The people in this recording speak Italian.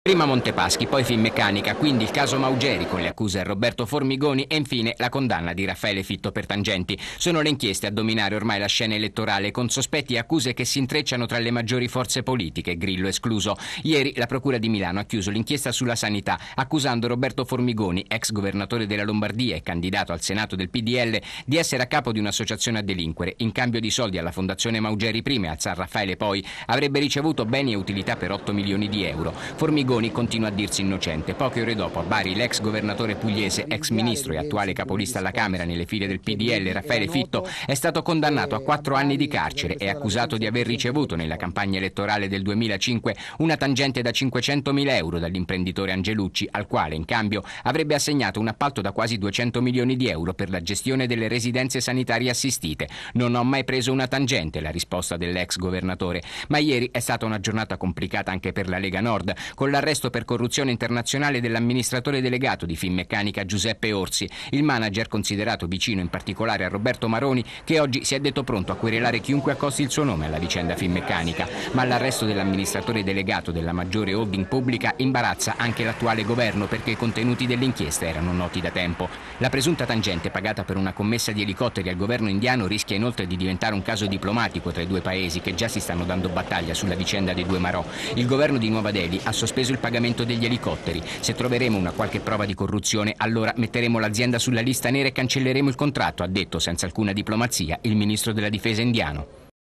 Prima Montepaschi, poi Finmeccanica, quindi il caso Maugeri con le accuse a Roberto Formigoni e infine la condanna di Raffaele Fitto per tangenti. Sono le inchieste a dominare ormai la scena elettorale con sospetti e accuse che si intrecciano tra le maggiori forze politiche, Grillo escluso. Ieri la Procura di Milano ha chiuso l'inchiesta sulla sanità accusando Roberto Formigoni, ex governatore della Lombardia e candidato al Senato del PDL, di essere a capo di un'associazione a delinquere. In cambio di soldi alla Fondazione Maugeri prima e al San Raffaele poi avrebbe ricevuto beni e utilità per 8 milioni di euro. Formigoni continua a dirsi innocente. Poche ore dopo a Bari l'ex governatore pugliese, ex ministro e attuale capolista alla Camera nelle file del PDL Raffaele Fitto è stato condannato a 4 anni di carcere e accusato di aver ricevuto nella campagna elettorale del 2005 una tangente da 500.000 euro dall'imprenditore Angelucci, al quale in cambio avrebbe assegnato un appalto da quasi 200 milioni di euro per la gestione delle residenze sanitarie assistite. Non ho mai preso una tangente, la risposta dell'ex governatore. Ma ieri è stata una giornata complicata anche per la Lega Nord, con l'arresto per corruzione internazionale dell'amministratore delegato di Finmeccanica Giuseppe Orsi, il manager considerato vicino in particolare a Roberto Maroni, che oggi si è detto pronto a querelare chiunque accosti il suo nome alla vicenda Finmeccanica. Ma l'arresto dell'amministratore delegato della maggiore holding pubblica imbarazza anche l'attuale governo, perché i contenuti dell'inchiesta erano noti da tempo. La presunta tangente pagata per una commessa di elicotteri al governo indiano rischia inoltre di diventare un caso diplomatico tra i due paesi che già si stanno dando battaglia sulla vicenda dei due Marò. Il governo di Nuova Delhi ha sospeso il pagamento degli elicotteri. Se troveremo una qualche prova di corruzione, allora metteremo l'azienda sulla lista nera e cancelleremo il contratto, ha detto senza alcuna diplomazia il ministro della difesa indiano.